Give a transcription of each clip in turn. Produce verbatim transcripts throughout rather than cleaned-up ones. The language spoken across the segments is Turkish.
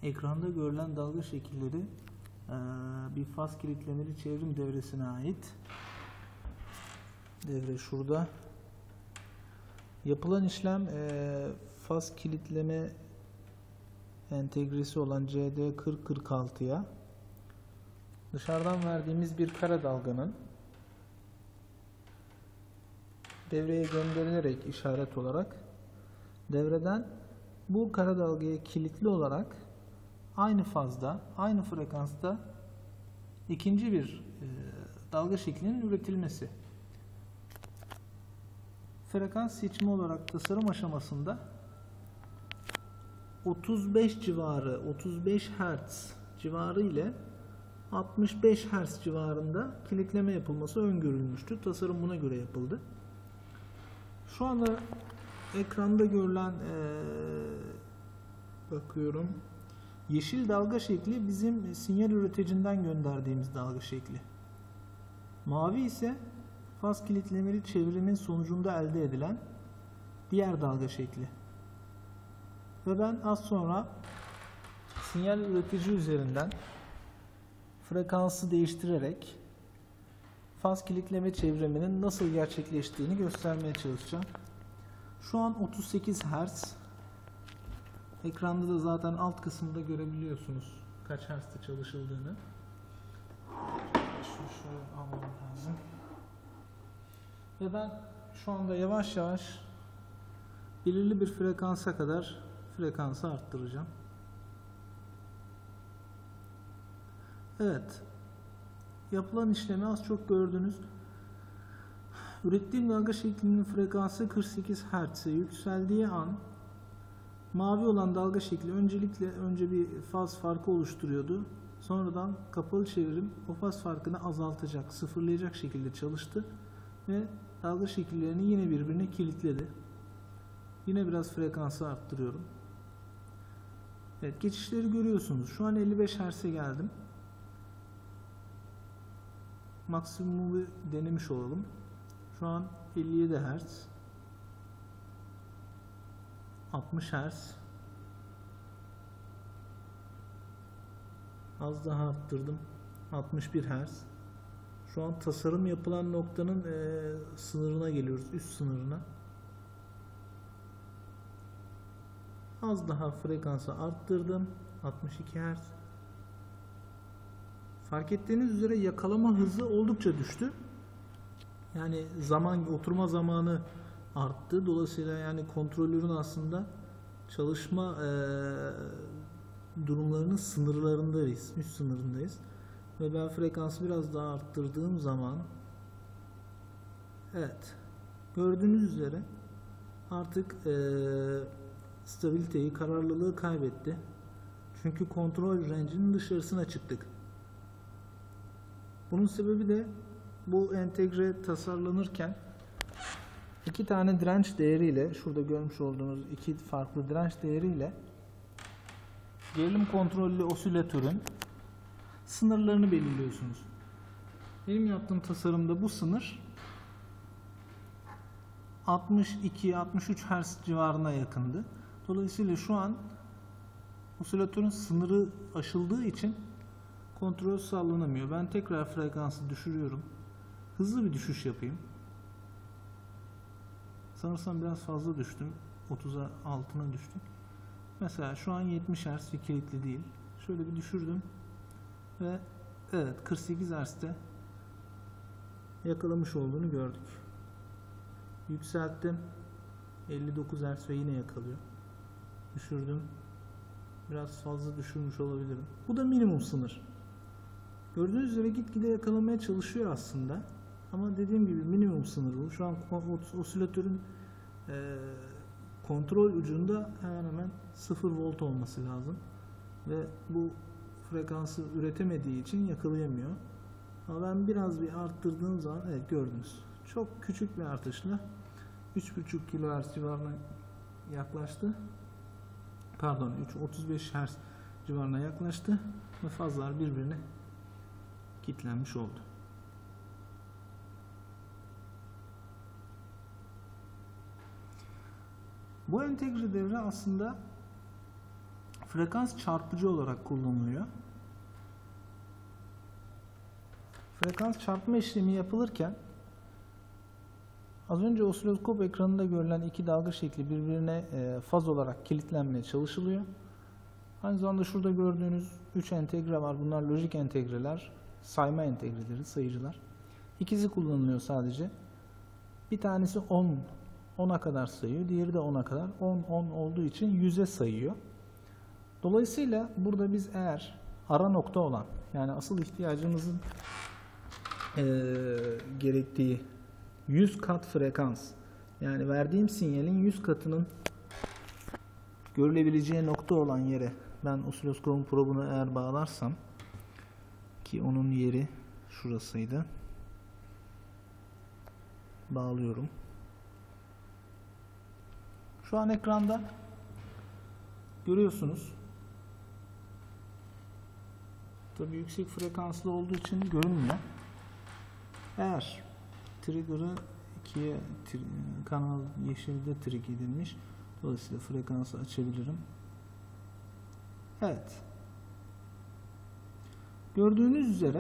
Ekranda görülen dalga şekilleri bir faz kilitlemeli çevrim devresine ait. Devre şurada. Yapılan işlem faz kilitleme entegresi olan C D kırk kırk altıya dışarıdan verdiğimiz bir kara dalganın devreye gönderilerek işaret olarak devreden bu kara dalgaya kilitli olarak aynı fazda, aynı frekansta ikinci bir e, dalga şeklinin üretilmesi. Frekans seçimi olarak tasarım aşamasında otuz beş civarı, otuz beş hertz civarı ile altmış beş hertz civarında kilitleme yapılması öngörülmüştü. Tasarım buna göre yapıldı. Şu anda ekranda görülen ee, bakıyorum. Yeşil dalga şekli bizim sinyal üreticinden gönderdiğimiz dalga şekli. Mavi ise faz kilitlemeli çevrimin sonucunda elde edilen diğer dalga şekli. Ve ben az sonra sinyal üretici üzerinden frekansı değiştirerek faz kilitleme çevriminin nasıl gerçekleştiğini göstermeye çalışacağım. Şu an otuz sekiz hertz. Ekranda da zaten alt kısımda görebiliyorsunuz kaç hertz'te çalışıldığını. Şunu şöyle almam lazım. Ve ben şu anda yavaş yavaş belirli bir frekansa kadar frekansı arttıracağım. Evet. Yapılan işlemi az çok gördünüz. Ürettiğim dalga şeklinin frekansı kırk sekiz hertz'e yükseldiği an mavi olan dalga şekli öncelikle önce bir faz farkı oluşturuyordu. Sonradan kapalı çevrim o faz farkını azaltacak, sıfırlayacak şekilde çalıştı ve dalga şekillerini yine birbirine kilitledi. Yine biraz frekansı arttırıyorum. Evet, geçişleri görüyorsunuz. Şu an elli beş hertz'e geldim. Maksimumu denemiş olalım. Şu an elli yedi hertz, altmış hertz. Az daha arttırdım. altmış bir hertz. Şu an tasarım yapılan noktanın e, sınırına geliyoruz. Üst sınırına. Az daha frekansı arttırdım. altmış iki hertz. Fark ettiğiniz üzere yakalama hızı oldukça düştü. Yani zaman, oturma zamanı arttı. Dolayısıyla yani kontrolörün aslında çalışma e, durumlarının sınırlarındayız, üst sınırındayız. Ve ben frekansı biraz daha arttırdığım zaman, evet, gördüğünüz üzere artık e, stabiliteyi, kararlılığı kaybetti. Çünkü kontrol range'inin dışarısına çıktık. Bunun sebebi de bu entegre tasarlanırken iki tane direnç değeriyle, şurada görmüş olduğunuz iki farklı direnç değeriyle gerilim kontrollü osilatörün sınırlarını belirliyorsunuz. Benim yaptığım tasarımda bu sınır altmış iki altmış üç hertz civarına yakındı. Dolayısıyla şu an osilatörün sınırı aşıldığı için kontrol sağlanamıyor. Ben tekrar frekansı düşürüyorum. Hızlı bir düşüş yapayım. Sanırsam biraz fazla düştüm. otuza altına düştüm. Mesela şu an yetmiş hertz ve kilitli değil. Şöyle bir düşürdüm. Ve evet, kırk sekiz hertz'te yakalamış olduğunu gördük. Yükselttim. elli dokuz hertz ve yine yakalıyor. Düşürdüm. Biraz fazla düşürmüş olabilirim. Bu da minimum sınır. Gördüğünüz üzere gitgide yakalamaya çalışıyor aslında. Ama dediğim gibi minimum sınır bu. Şu an osilatörün e, kontrol ucunda hemen hemen sıfır volt olması lazım. Ve bu frekansı üretemediği için yakalayamıyor. Ama ben biraz bir arttırdığım zaman, evet gördünüz. Çok küçük bir artışla üç buçuk kilohertz civarına yaklaştı. Pardon, otuz beş hertz civarına yaklaştı ve fazlar birbirine kilitlenmiş oldu. Bu entegre devre aslında Frekans çarpıcı olarak kullanılıyor. Frekans çarpma işlemi yapılırken az önce osiloskop ekranında görülen iki dalga şekli birbirine faz olarak kilitlenmeye çalışılıyor. Aynı zamanda şurada gördüğünüz üç entegre var. Bunlar lojik entegreler, sayma entegreleri, sayıcılar. İkisi kullanılıyor sadece. Bir tanesi on, ona kadar sayıyor. Diğeri de ona kadar. on, on olduğu için yüze sayıyor. Dolayısıyla burada biz eğer ara nokta olan, yani asıl ihtiyacımızın ee, gerektiği yüz kat frekans, yani verdiğim sinyalin yüz katının görülebileceği nokta olan yere ben osiloskopun probunu eğer bağlarsam, ki onun yeri şurasıydı, bağlıyorum. Şu an ekranda görüyorsunuz. Tabii yüksek frekanslı olduğu için görünmüyor. Eğer trigger'ı ikiye, kanal yeşilde trigger edilmiş. Dolayısıyla frekansı açabilirim. Evet. Gördüğünüz üzere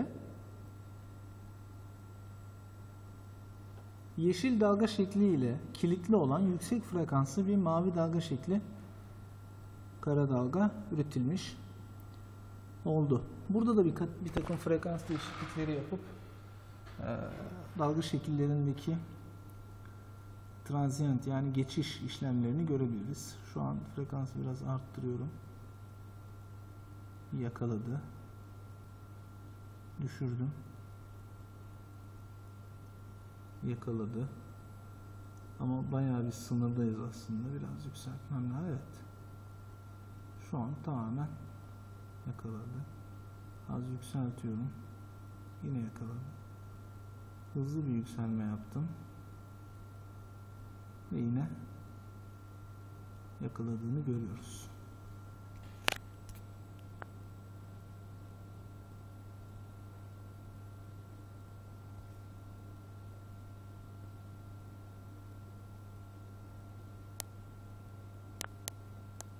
yeşil dalga şekli ile kilitli olan yüksek frekanslı bir mavi dalga şekli kara dalga üretilmiş oldu. Burada da bir, bir takım frekans değişiklikleri yapıp e, dalga şekillerindeki transient, yani geçiş işlemlerini görebiliriz. Şu an frekansı biraz arttırıyorum. Yakaladı. Düşürdüm. Yakaladı. Ama bayağı bir sınırdayız aslında. Biraz yükseltmem lazım. Evet. Şu an tamamen yakaladı. Az yükseltiyorum. Yine yakaladı. Hızlı bir yükselme yaptım. Ve yine yakaladığını görüyoruz.